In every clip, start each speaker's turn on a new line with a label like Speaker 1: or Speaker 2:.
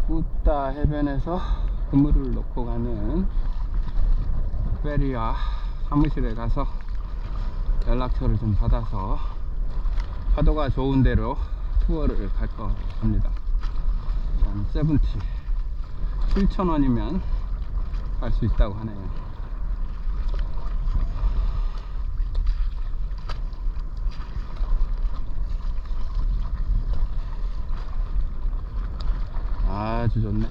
Speaker 1: 꾸따 해변에서 그물을 놓고 가는 페리와 사무실에 가서 연락처를 좀 받아서 파도가 좋은 데로 투어를 갈 겁니다. 세븐티 7,000원이면 갈 수 있다고 하네요. 아주 좋네.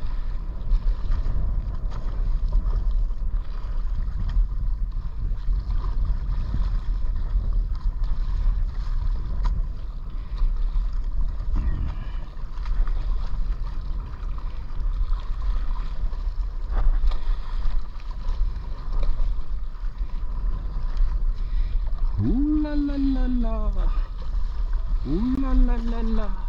Speaker 1: 울랄랄랄라 울랄랄랄라.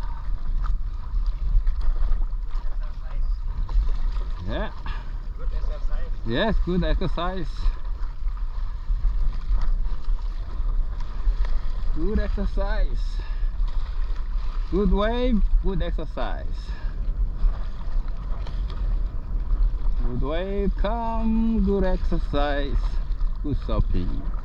Speaker 1: Yeah.
Speaker 2: Good exercise.
Speaker 1: Yes, good exercise. Good exercise. Good wave, good exercise. Good wave, come, good exercise. Good surfing.